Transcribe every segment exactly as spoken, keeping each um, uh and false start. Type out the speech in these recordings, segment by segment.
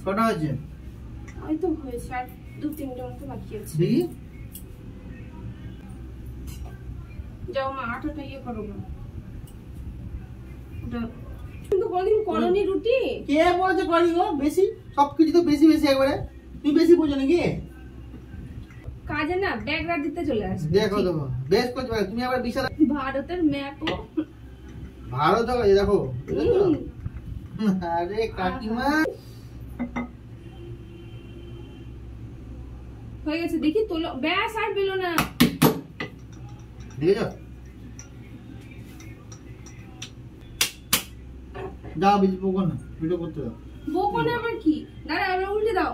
কটা হয়েছে? ওই তো হয়েছে, আর দু তিনটা মতো বাকি আছে। দেখি যাও মা, আটাটা ইয়ে করো না। ওটা কিন্তু কোনদিন করনি রুটি। কে বলেছে করি গো? বেশি সবকিছু তো বেশি বেশি একবারে। তুমি বেশি বোঝো নাকি? কাজে না ব্যাগ রাত দিতে চলে আসবে। দেখো দেখো বেশ করতে পারো তুমি। আবার বিশাল ভারতের ম্যাপও ভারত হয়ে দেখো। আরে কাকিমা হয়ে গেছে, দেখি তোলো। ব্যাস আর পেলো না। দেখেছো? দাও বেশি বকো না, ভিডিও করতে দাও। বকো না আবার কি? দাঁড়া, আবার উল্টে দাও।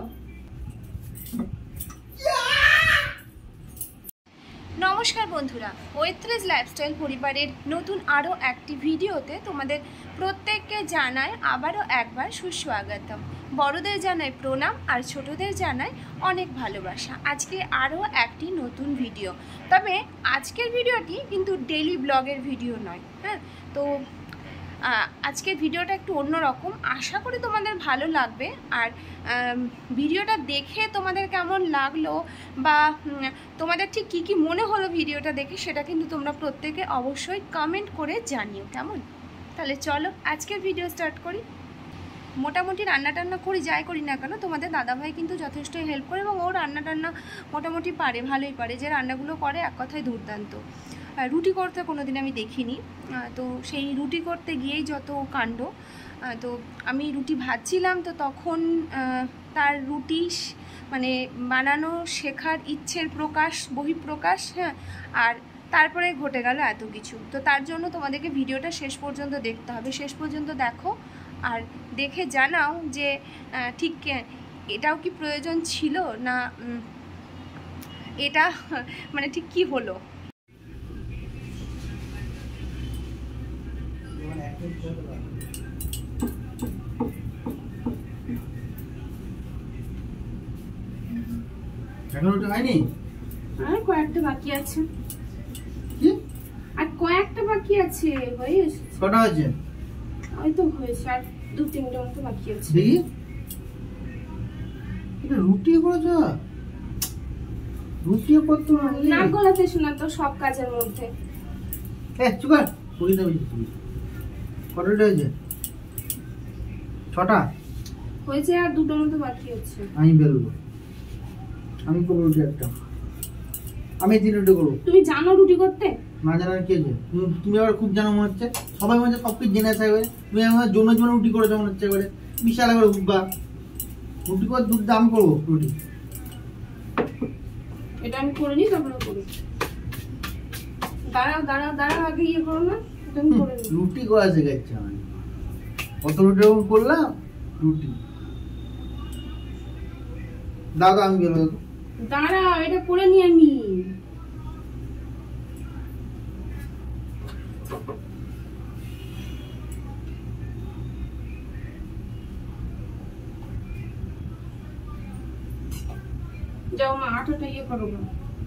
নমস্কার বন্ধুরা, ওয়েথ্রেজ লাইফস্টাইল পরিবারের নতুন আরও একটি ভিডিওতে তোমাদের প্রত্যেককে জানাই আবারও একবার সুস্বাগতম। বড়দের জানাই প্রণাম আর ছোটদের জানাই অনেক ভালোবাসা। আজকে আরও একটি নতুন ভিডিও, তবে আজকের ভিডিওটি কিন্তু ডেইলি ব্লগের ভিডিও নয়। হ্যাঁ, তো আজকের ভিডিওটা একটু অন্যরকম, আশা করি তোমাদের ভালো লাগবে। আর ভিডিওটা দেখে তোমাদের কেমন লাগলো বা তোমাদের ঠিক কী কী মনে হলো ভিডিওটা দেখে, সেটা কিন্তু তোমরা প্রত্যেকে অবশ্যই কমেন্ট করে জানিও, কেমন? তাহলে চলো আজকের ভিডিও স্টার্ট করি। মোটামুটি রান্না টান্না করি, যাই করি না কেন তোমাদের দাদাভাই কিন্তু যথেষ্টই হেল্প করে এবং ও রান্না টান্না মোটামুটি পারে, ভালোই পারে। যে রান্নাগুলো করে এক কথায় দুর্দান্ত। রুটি করতে কোনো দিন আমি দেখিনি, তো সেই রুটি করতে গিয়েই যত কাণ্ড। তো আমি রুটি ভাজছিলাম, তো তখন তার রুটি মানে বানানো শেখার ইচ্ছের প্রকাশ, বহিঃপ্রকাশ। হ্যাঁ, আর তারপরে ঘটে গেল এত কিছু। তো তার জন্য তোমাদেরকে ভিডিওটা শেষ পর্যন্ত দেখতে হবে। শেষ পর্যন্ত দেখো আর দেখে জানাও যে ঠিক এটাও কি প্রয়োজন ছিল না, এটা মানে ঠিক কি হলো। হয়নি, আর কয়েকটা বাকি আছে। কি? আর কয়েকটা বাকি আছে। হয়ে এসেছে। কটা হয়েছে? ওই তো হয়েছে, আর দু তিনটা মতো বাকি আছে। দেখি এটা রুটি করেছো? রুটিও করতো না গলাতে শোনা তো সব কাজের মধ্যে। হ্যাঁ চুকার করি না বেশি। কটা হয়েছে? ছটা হয়েছে, আর দুটো মতো বাকি আছে। আমি বেরোবো, আমি করবো রুটি একটা। আমি তিন রুটি করবো। তুমি জানো রুটি করতে? না জানার কি আছে? তুমি আবার খুব জানো মনে হচ্ছে। সবাই মনে হচ্ছে সবকিছু জেনে আছে এবারে। তুমি আমার জন্য জন্য রুটি করেছো মনে হচ্ছে এবারে। বিশাল এবারে উঠবা রুটি করে দুধ দাম করবো রুটি। এটা আমি করে নিই, তারপরে করি। দাঁড়াও দাঁড়াও দাঁড়াও, আগে ইয়ে করো না। তুমি করে নিই। রুটি করা শেখাচ্ছে আমি। কত রুটি করলাম? রুটি দাদা আমি বেরোবো। দাঁড়াও, এটা করে নিই আমি। যাও মা, আটাটা ইয়ে করো না।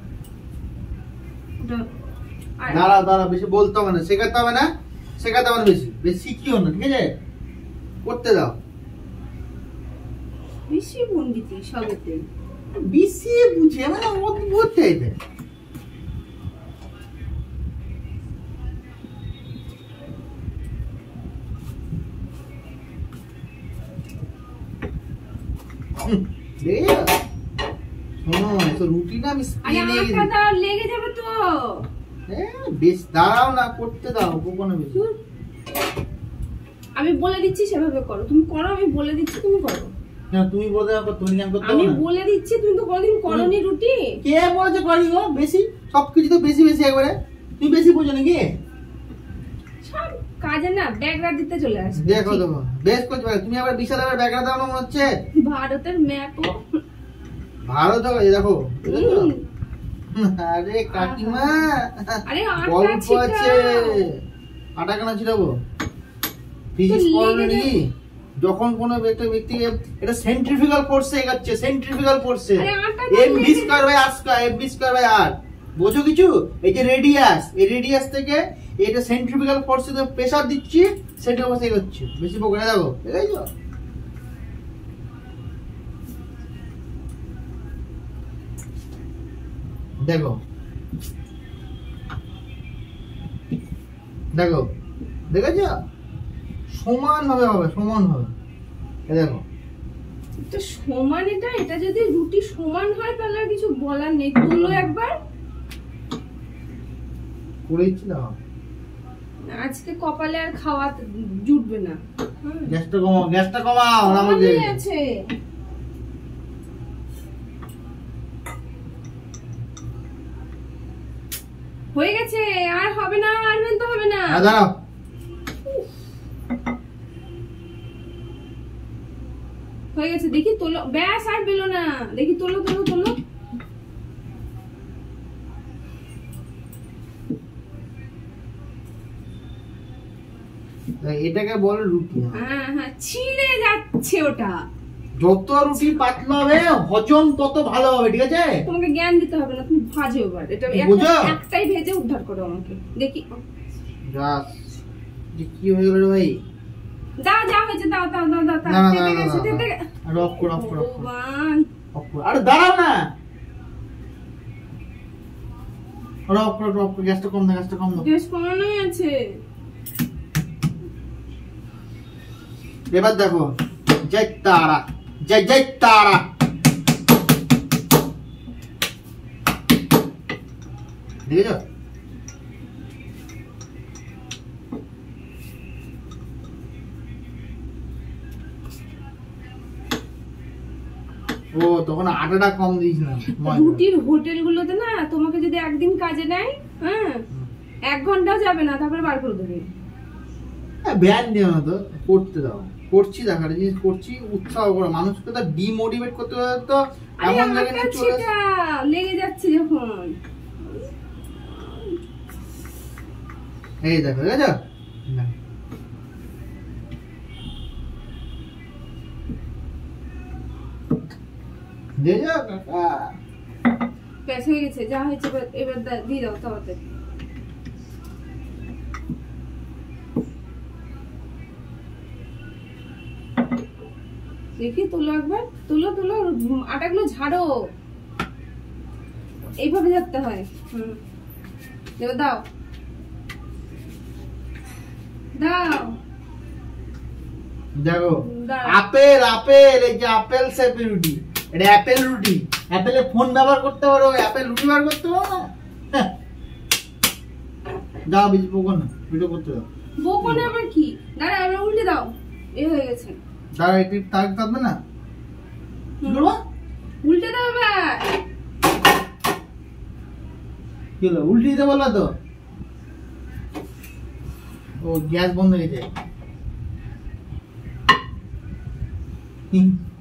দাঁড়াও দাঁড়াও, বেশি বলতে হবে না, শেখাতে হবে না, শেখাতে হবে না বেশি বেশি শিখিও না, ঠিক আছে? করতে দাও। বেশি পণ্ডিতি সবেতে, বেশি বুঝে মানে অদ্ভুত টাইপের। রুটিটা আমি লেগে যাবে তো। বেশ দাঁড়াও না, করতে দাও। বেশি আমি বলে দিচ্ছি সেভাবে করো। তুমি করো, আমি বলে দিচ্ছি তুমি করো। না তুমি বলতে হবে, তুমি কেন করতে? আমি বলে দিচ্ছি, তুমি তো কোনদিন করনি রুটি। কে বলেছে করি গো? বেশি সবকিছু তো বেশি বেশি একবারে। তুমি বেশি বোঝো নাকি? সব কাজে না ব্যাগ রাত দিতে চলে আসবে। দেখো দেখো বেশ করতে পারো তুমি। আবার বিশাল আবার ব্যাগ রাত দাও মনে হচ্ছে। ভারতের ম্যাপও ভারত হয়ে দেখো। আরে কাকিমা, আরে গল্প আছে। আটা কেন ছিলাবো? ফিজিক্স পড়ো নাকি? যখন কোনো একটা ব্যক্তিকে এটা সেন্ট্রিফিউগাল ফোর্সে এগাচ্ছে, সেন্ট্রিফিউগাল ফোর্সে। M V square by R square, F V square by R. বোঝো কিছু? এই যে রেডিয়াস, এই রেডিয়াস থেকে এটা সেন্ট্রিফিউগাল ফোর্সে প্রেসার দিচ্ছি, সেটা অবস্থা এগোচ্ছে। বেশি বকরে দেখো, দেখেছো? দেখো দেখো দেখেছো সমান ভাবে হবে, সমান হবে। দেখো এটা সমান, এটা এটা যদি রুটি সমান হয় তাহলে আর কিছু বলার নেই। তুলো একবার করেছি না, আজকে কপালে আর খাওয়া জুটবে না। গ্যাসটা কমাও, গ্যাসটা কমাও। আমাদের আছে হয়ে গেছে, আর হবে না, আর বেলতে হবে না। দাঁড়াও, হয়ে গেছে, দেখি তোলো, ব্যাস আর বেলো না, দেখি তোলো তোলো তোলো। এটাকে বলে রুটি। হ্যাঁ হ্যাঁ, ছিঁড়ে যাচ্ছে ওটা। যত রুটি পাতলা হবে হজম তত ভালো হবে, ঠিক আছে? তোমাকে জ্ঞান দিতে হবে না, তুমি ভাজো এবার। এটা একটাই ভেজে উদ্ধার করো আমাকে, দেখি। কি হয়ে গেল ভাই? দাও, যা হয়েছে দাও দাও দাও দাও। তেতে গেছে, তেতে গেছে। অফ করো, অফ করো, ভগবান। অফ করো। আরে দাঁড়াও না, অফ করো, অফ করো। গ্যাসটা কম দাও, গ্যাসটা কম দাও। গ্যাস কমানোই আছে। এবার দেখো, জয় তারা, জয় জয় তারা। দেখেছো? ও তখন আটাটা কম দিস না। রুটির হোটেল গুলোতে না তোমাকে যদি একদিন কাজে নেয়, হ্যাঁ এক ঘন্টাও যাবে না, তারপরে বার করে দেবে। ব্যান দিও না তো, করতে দাও। করছি, দেখার জিনিস করছি, উৎসাহ করো মানুষকে। তো ডিমোটিভেট করতে তো এমন জায়গায় চলে লেগে যাচ্ছে যখন। এই দেখো, দেখেছো? দেখেছো কাকা? ব্যাস হয়ে গেছে, যা হয়েছে এবার দিয়ে দাও তাওয়াতে। দেখি তুলো একবার, তুলো তুলো, আটাগুলো ঝাড়ো, এইভাবে ঝাড়তে হয়। হুম, দাও দাও। দেখো আপেল, আপেল, এই যে আপেল শেপ রুটি, এটা অ্যাপেল রুটি। অ্যাপেলে ফোন ব্যবহার করতে পারো, অ্যাপেল রুটি ব্যবহার করতে পারো না। দাও বিজ বকো না, ভিডিও করতে দাও। বকো না আবার কি? দাঁড়া, এবার উল্টে দাও। এই হয়ে গেছে। দাঁড়া, একটু তাক থাকবে না, কি করবো? উল্টে দাও এবার। কি হলো? উল্টে দিতে বললো তো। ও গ্যাস বন্ধ হয়ে যায়।